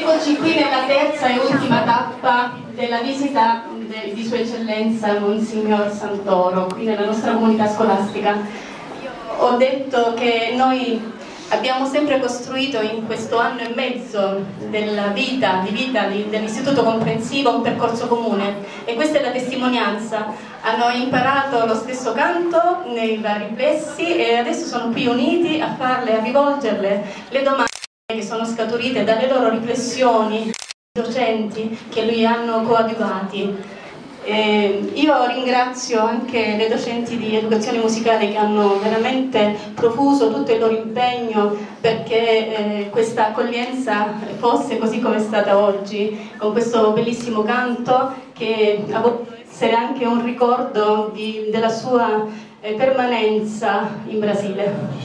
Eccoci qui nella terza e ultima tappa della visita di Sua Eccellenza Monsignor Santoro, qui nella nostra comunità scolastica. Ho detto che noi abbiamo sempre costruito in questo anno e mezzo della vita dell'Istituto Comprensivo un percorso comune, e questa è la testimonianza. Hanno imparato lo stesso canto nei vari plessi e adesso sono qui uniti a rivolgerle le domande che sono scaturite dalle loro riflessioni, docenti che lui hanno coadiuvati. Io ringrazio anche le docenti di educazione musicale che hanno veramente profuso tutto il loro impegno perché questa accoglienza fosse così come è stata oggi, con questo bellissimo canto che ha voluto essere anche un ricordo della sua permanenza in Brasile.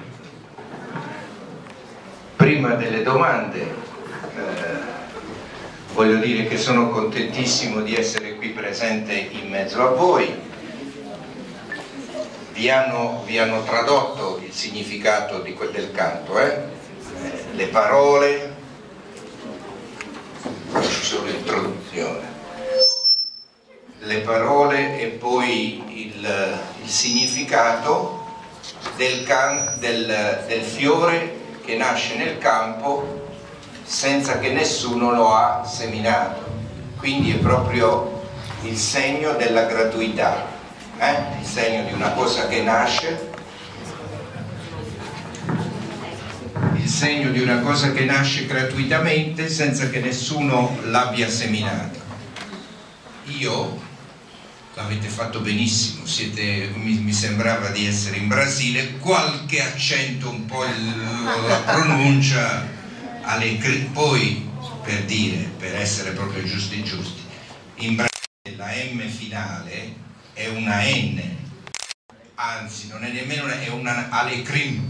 Prima delle domande voglio dire che sono contentissimo di essere qui presente in mezzo a voi. Vi hanno tradotto il significato del canto, le parole, solo l'introduzione, le parole e poi il significato del fiore che nasce nel campo senza che nessuno lo ha seminato, quindi è proprio il segno della gratuità, il segno di una cosa che nasce, il segno di una cosa che nasce gratuitamente senza che nessuno l'abbia seminata. L'avete fatto benissimo, mi sembrava di essere in Brasile, qualche accento un po' la pronuncia poi per essere proprio giusti, in Brasile la M finale è una N, anzi non è nemmeno è una alecrim,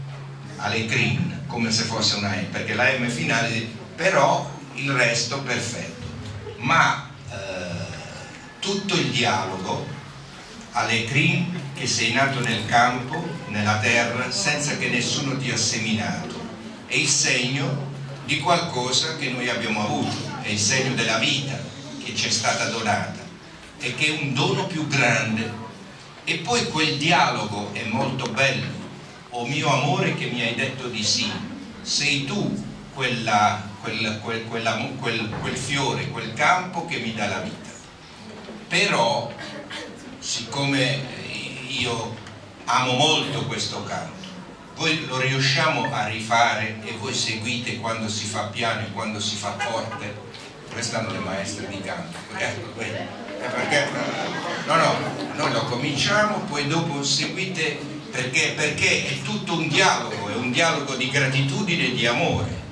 come se fosse una N, perché la M finale, però il resto perfetto, ma tutto il dialogo alecrim, che sei nato nel campo, nella terra, senza che nessuno ti ha seminato, è il segno di qualcosa che noi abbiamo avuto, è il segno della vita che ci è stata donata e che è un dono più grande. E poi quel dialogo è molto bello: o mio amore che mi hai detto di sì, sei tu quel fiore, quel campo che mi dà la vita. Però siccome io amo molto questo canto, voi lo riusciamo a rifare e voi seguite quando si fa piano e quando si fa forte? Queste hanno le maestre di canto, perché noi lo cominciamo, poi dopo seguite, perché è tutto un dialogo, è un dialogo di gratitudine e di amore.